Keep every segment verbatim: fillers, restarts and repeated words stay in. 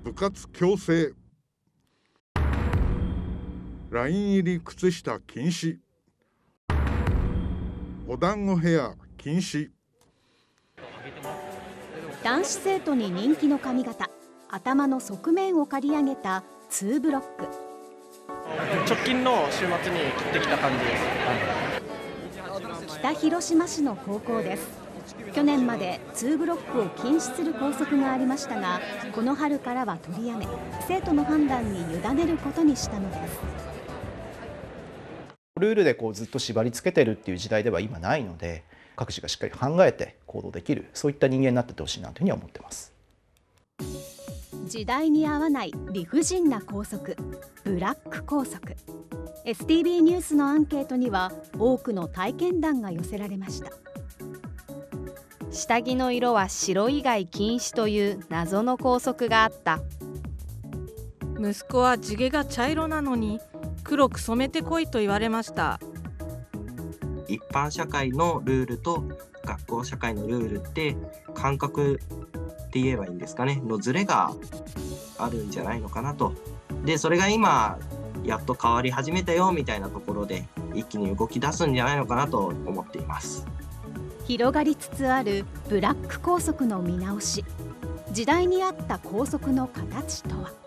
部活強制、ライン入り靴下禁止、お団子ヘア禁止。 男子生徒に人気の髪型、頭の側面を刈り上げたツーブロック。 直近の週末に切ってきた感じです。 北広島市の高校です。去年までツーブロックを禁止する校則がありましたが、この春からは取りやめ、生徒の判断に委ねることにしたのです。 ルールでこうずっと縛り付けてるっていう時代では今ないので、各自がしっかり考えて行動できる、そういった人間になっていってほしいなというふうには思ってます。 時代に合わない理不尽な校則、ブラック校則。 エスティービー ニュースのアンケートには多くの体験談が寄せられました。 下着の色は白以外禁止という謎の校則があった。 息子は地毛が茶色なのに黒く染めてこいと言われました。 一般社会のルールと学校社会のルールって感覚って言えばいいんですかねのズレがあるんじゃないのかなと。でそれが今やっと変わり始めたよみたいなところで一気に動き出すんじゃないのかなと思っています。 広がりつつあるブラック校則の見直し、時代に合った校則の形とは。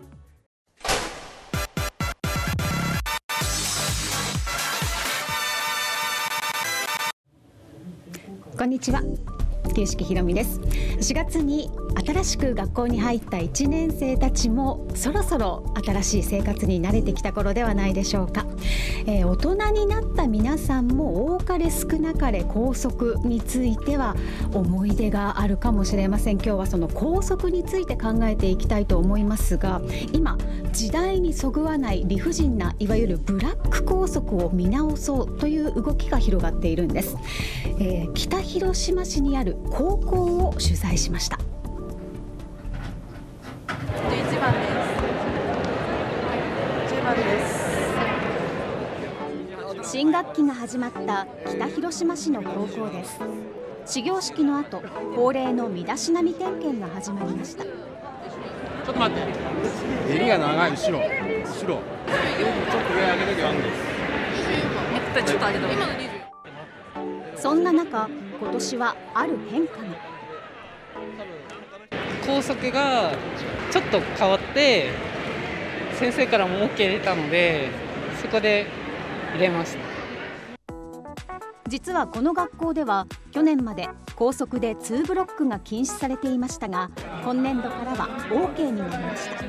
こんにちは、旧式ひろみです。しがつに新しく学校に入ったいちねん生たちもそろそろ新しい生活に慣れてきた頃ではないでしょうか。えー、大人になった皆さんも多かれ少なかれ校則については思い出があるかもしれません。今日はその校則について考えていきたいと思いますが、今時代にそぐわない理不尽ないわゆるブラック校則を見直そうという動きが広がっているんです。えー、北広島市にある高校を取材しました。 じゅういちばんです。じゅうばんです。 新学期が始まった北広島市の高校です。始業式の後、恒例の身だしなみ点検が始まりました。ちょっと待って、襟が長い、後ろ後ろちょっと上上げときゃあるんです。 ネクタイちょっと上げた。 そんな中、今年はある変化が。 校則がちょっと変わって先生からも オーケー 出たので、そこで入れました。 実はこの学校では去年まで校則でツーブロックが禁止されていましたが、今年度からは オーケー になりました。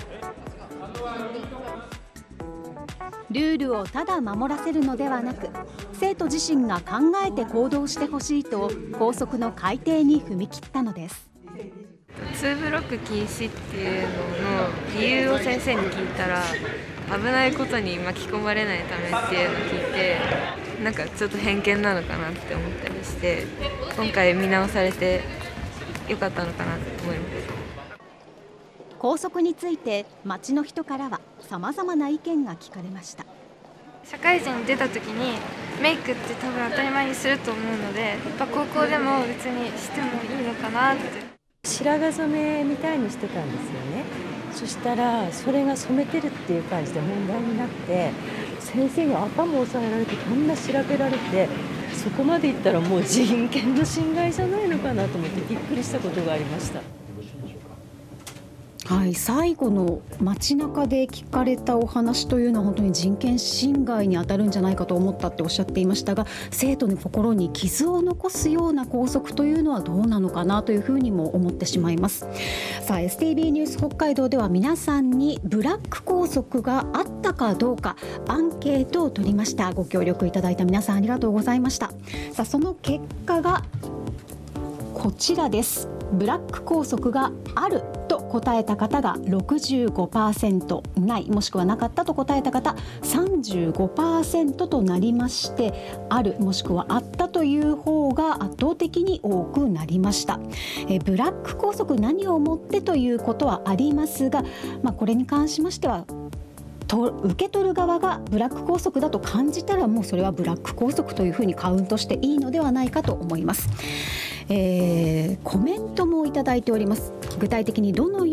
ルールをただ守らせるのではなく、生徒自身が考えて行動してほしいと校則の改定に踏み切ったのです。 ツーブロック禁止っていうのの理由を先生に聞いたら、危ないことに巻き込まれないためっていうのを聞いて、なんかちょっと偏見なのかなって思ったりして、今回見直されてよかったのかなと思います。 校則について街の人からは様々な意見が聞かれました。 社会人に出た時にメイクって多分当たり前にすると思うので、やっぱ高校でも別にしてもいいのかなって。 白髪染めみたいにしてたんですよね。そしたらそれが染めてるっていう感じで問題になって、先生に頭を押さえられてこんな調べられて、そこまでいったらもう人権の侵害じゃないのかなと思ってびっくりしたことがありました。 はい、最後の街中で聞かれたお話というのは本当に人権侵害に当たるんじゃないかと思ったっておっしゃっていましたが、生徒の心に傷を残すような校則というのはどうなのかなというふうにも思ってしまいます。さあ エスティービー ニュース北海道では皆さんにブラック校則があったかどうかアンケートを取りました。ご協力いただいた皆さんありがとうございました。さあその結果がこちらです。ブラック校則があると答えた方が ろくじゅうごパーセント、ないもしくはなかったと答えた方 さんじゅうごパーセント となりまして、あるもしくはあったという方が圧倒的に多くなりました。えブラック校則何をもってということはありますが、まあ、これに関しましてはと受け取る側がブラック校則だと感じたら、もうそれはブラック校則というふうにカウントしていいのではないかと思います。えー、コメントもいただいております。具体的にどのような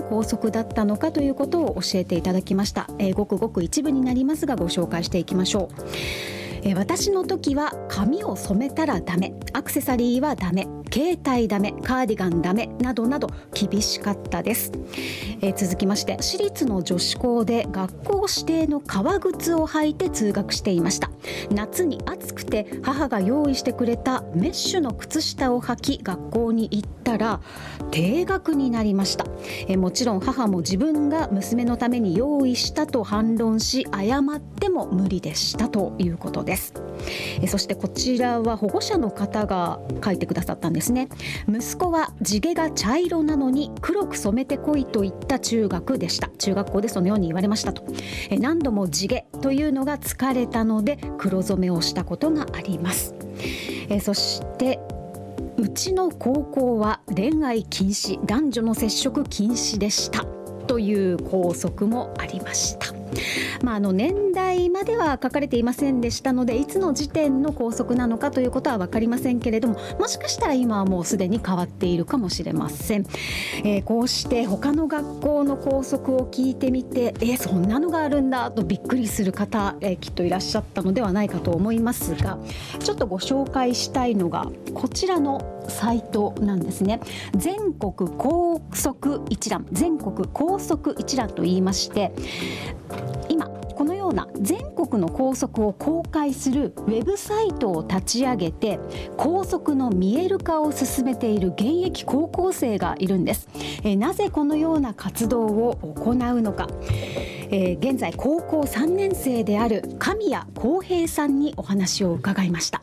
校則だったのかということを教えていただきました。えー、ごくごく一部になりますがご紹介していきましょう。えー、私の時は髪を染めたらダメ、アクセサリーはダメ、携帯ダメ、カーディガンダメなどなど厳しかったです。えー、続きまして、私立の女子校で学校指定の革靴を履いて通学していました。夏に暑くて母が用意してくれたメッシュの靴下を履き学校に行ったら停学になりました。えー、もちろん母も自分が娘のために用意したと反論し、謝っても無理でしたということです。えー、そしてこちらは保護者の方が書いてくださったんですね。息子は地毛が茶色なのに黒く染めてこいといった中学でした。中学校でそのように言われましたと。えー、何度も地毛というのが疲れたので黒染めをしたことがあります。えー、そしてうちの高校は恋愛禁止、男女の接触禁止でしたという校則もありました。まあ、あの年代までは書かれていませんでしたので、いつの時点の校則なのかということは分かりませんけれども、もしかしたら今はもうすでに変わっているかもしれません。えー、こうして他の学校の校則を聞いてみて、えー、そんなのがあるんだとびっくりする方、えー、きっといらっしゃったのではないかと思いますが、ちょっとご紹介したいのがこちらのサイトなんですね。全国校則一覧、全国校則一覧と言いまして、今このような全国の校則を公開するウェブサイトを立ち上げて校則の見える化を進めている現役高校生がいるんです。えー、なぜこのような活動を行うのか、えー、現在高校さんねん生である神谷浩平さんにお話を伺いました。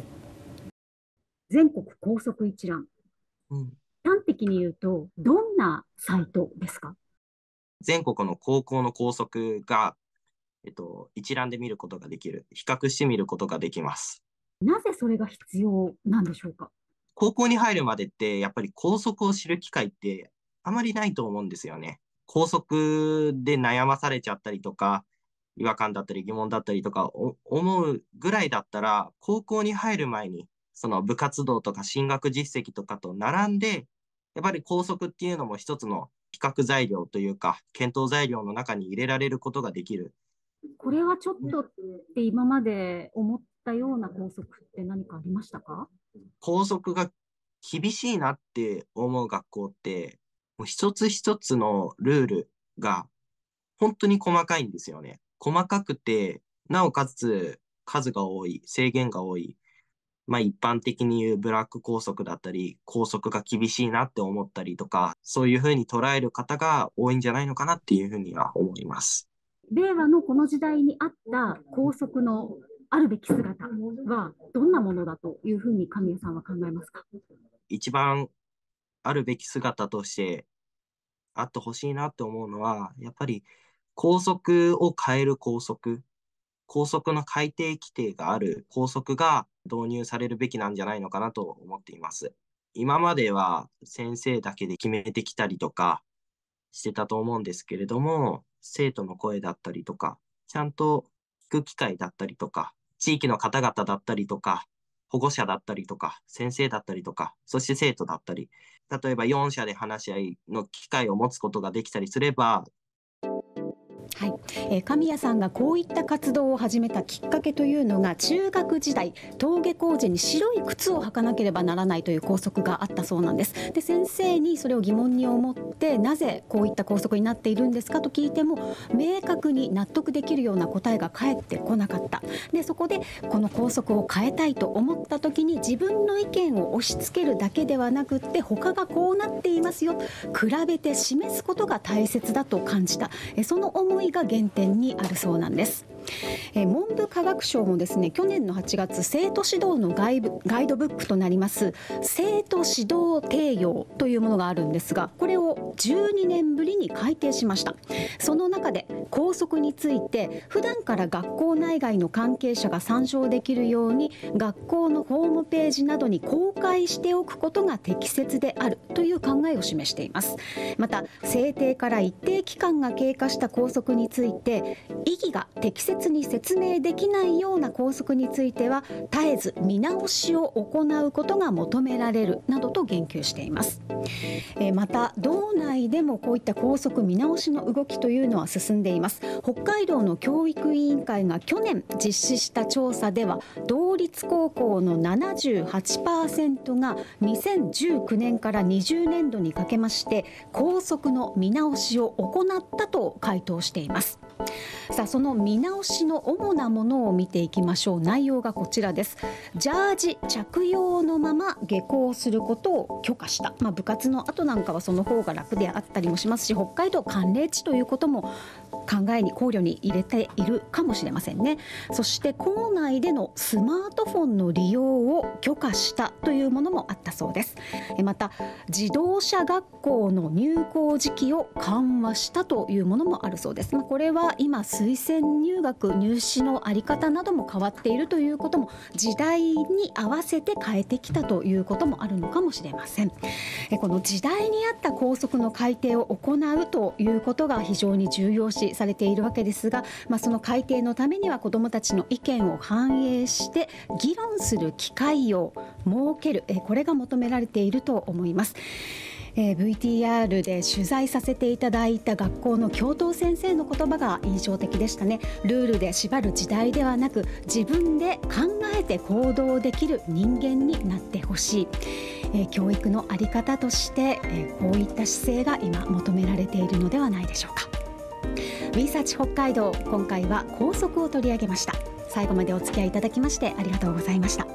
全国校則一覧、うん、端的に言うとどんなサイトですか？ 全国の高校の校則が、えっと、一覧で見ることができる、比較してみることができます。 なぜそれが必要なんでしょうか？ 高校に入るまでってやっぱり校則を知る機会ってあまりないと思うんですよね。校則で悩まされちゃったりとか、違和感だったり疑問だったりとか思うぐらいだったら、高校に入る前にその部活動とか進学実績とかと並んで、やっぱり校則っていうのも一つの比較材料というか検討材料の中に入れられることができる。 これはちょっとって今まで思ったような校則って何かありましたか？ 校則が厳しいなって思う学校って、もう一つ一つのルールが本当に細かいんですよね。細かくて、なおかつ数が多い、制限が多い。まあ一般的に言うブラック校則だったり、校則が厳しいなって思ったりとか、そういうふうに捉える方が多いんじゃないのかなっていうふうには思います。 令和のこの時代にあった校則のあるべき姿はどんなものだというふうに神谷さんは考えますか？ 一番あるべき姿としてあってほしいなって思うのは、やっぱり校則を変える校則、校則の改定規定がある校則が導入されるべきなんじゃないのかなと思っています。今までは先生だけで決めてきたりとかしてたと思うんですけれども、生徒の声だったりとか、ちゃんと聞く機会だったりとか、地域の方々だったりとか、保護者だったりとか、先生だったりとか、そして生徒だったり、例えばよん者で話し合いの機会を持つことができたりすれば、 はい、えー、神谷さんがこういった活動を始めたきっかけというのが、中学時代登下校時に白い靴を履かなければならないという校則があったそうなんです。で、先生にそれを疑問に思って、なぜこういった校則になっているんですかと聞いても、明確に納得できるような答えが返ってこなかった。で、そこでこの校則を変えたいと思った時に、自分の意見を押し付けるだけではなくって、他がこうなっていますよ、比べて示すことが大切だと感じた。えその思いが原点にあるそうなんです。え文部科学省もですね、去年のはちがつ、生徒指導のガイブガイドブックとなります生徒指導提要というものがあるんですが、これをじゅうにねんぶりに改訂しました。その中で校則について、普段から学校内外の関係者が参照できるように学校のホームページなどに公開しておくことが適切であるという考えを示しています。また、制定から一定期間が経過した校則について、意義が適切別に説明できないような校則については絶えず見直しを行うことが求められるなどと言及しています。えー、また道内でもこういった校則見直しの動きというのは進んでいます。北海道の教育委員会が去年実施した調査では、道立高校の ななじゅうはちパーセント がにせんじゅうきゅうねんからにじゅうねんどにかけまして校則の見直しを行ったと回答しています。さあ、その見直しの主なものを見ていきましょう。内容がこちらです。ジャージ着用のまま下校することを許可した、まあ、部活の後なんかはその方が楽であったりもしますし、北海道寒冷地ということも考えに考慮に入れているかもしれませんね。そして校内でのスマートフォンの利用を許可したというものもあったそうです。また自動車学校の入校時期を緩和したというものもあるそうです。まあ、これは今推薦入学入試のあり方なども変わっているということも、時代に合わせて変えてきたということもあるのかもしれません。この時代に合った校則の改定を行うということが非常に重要視されているわけですが、まあ、その改定のためには子どもたちの意見を反映して議論する機会を設ける、これが求められていると思います。えー、ブイティーアール で取材させていただいた学校の教頭先生の言葉が印象的でしたね。ルールで縛る時代ではなく、自分で考えて行動できる人間になってほしい。えー、教育の在り方として、えー、こういった姿勢が今求められているのではないでしょうか。ウィーサーチ北海道、今回は校則を取り上げました。最後までお付き合いいただきましてありがとうございました。